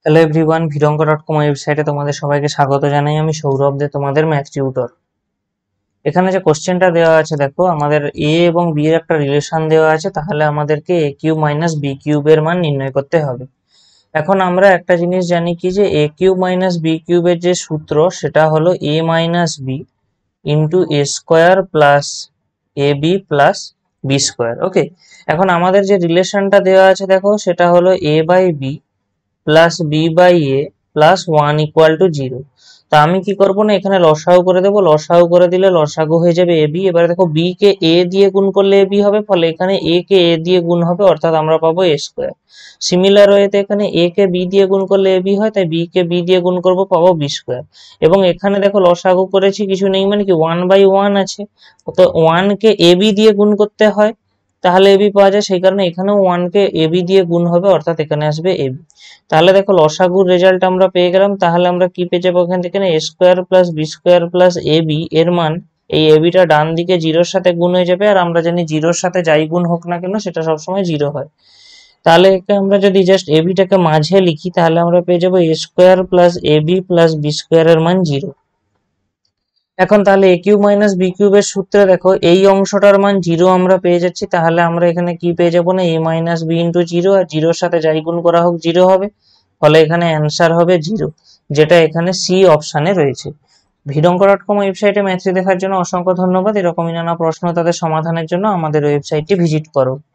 Hello everyone, ভিডঙ্ক.কম ওয়েবসাইটে তোমাদের সবাইকে স্বাগত জানাই। আমি সৌরভ দে, তোমাদের ম্যাথ টিউটর। এখানে যে কোশ্চেনটা দেওয়া আছে, দেখো আমাদের এ এবং বি এর একটা রিলেশন দেওয়া আছে, তাহলে আমাদেরকে এ কিউব মাইনাস বি কিউবের মান নির্ণয় করতে হবে। এখন আমরা একটা জিনিস জানি কি, যে এ কিউব মাইনাস বি কিউবের যে সূত্র সেটা হলো A minus B into A square plus A B plus B square. Okay, এখন আমাদের যে রিলেশনটা দেওয়া আছে দেখো, সেটা হলো A by B plus B by A plus 1 = 0। তা আমি কি করবো না, এখানে লসাগু করে দেবো। লসাগু করে দিলে লসাগু হয়ে যাবে এ বি। এবারে দেখো বি কে এ দিয়ে গুণ করলে এ বি হবে, ফলে এখানে এ কে এ দিয়ে গুণ হবে, অর্থাৎ আমরা পাবো এ স্কোয়ার। সিমিলার ওয়েতে এখানে এ কে বি দিয়ে গুণ করলে এ বি হয়, তাই বি কে বি দিয়ে গুণ করবো, পাবো বি স্কোয়ার। এবং এখানে দেখো লসাগু করেছি, কিছু নেই মানে কি 1/1 আছে, তো 1 কে এ বি দিয়ে গুণ করতে হয়, তাহলে এবি পাওয়া যায়। সেই কারণে এখানেও 1 কে এবি দিয়ে গুণ হবে, অর্থাৎ এখানে আসবে এবি। তাহলে দেখো লসাগুর রেজাল্ট আমরা পেয়ে গেলাম। তাহলে আমরা কি পেয়ে যাবো এখান থেকে, A square plus B square plus AB এর মান, এই এবিটা ডান দিকে জিরোর সাথে গুণ হয়ে যাবে, আর আমরা জানি জিরোর সাথে যাই গুণ হোক না কেন সেটা সবসময় জিরো হয়। তাহলে আমরা যদি জাস্ট এবিটাকে মাঝে লিখি, তাহলে আমরা পেয়ে যাবো A square plus AB plus B square এর মান 0। এখন তাহলে এ কিউব মাইনাস বি কিউবের সূত্রে দেখো এই অংশটার মান 0 আমরা পেয়ে যাচ্ছি। তাহলে আমরা এখানে কি পেয়ে যাবো না, এ মাইনাস বি ইন্টু 0, আর জিরোর সাথে যাই গুণ করা হোক 0 হবে, ফলে এখানে অ্যান্সার হবে 0, যেটা এখানে সি অপশানে রয়েছে। ভিডঙ্ক.কম ওয়েবসাইটে ম্যাথটি দেখার জন্য অসংখ্য ধন্যবাদ। এরকমই নানা প্রশ্ন তাদের সমাধানের জন্য আমাদের ওয়েবসাইটটি ভিজিট করো।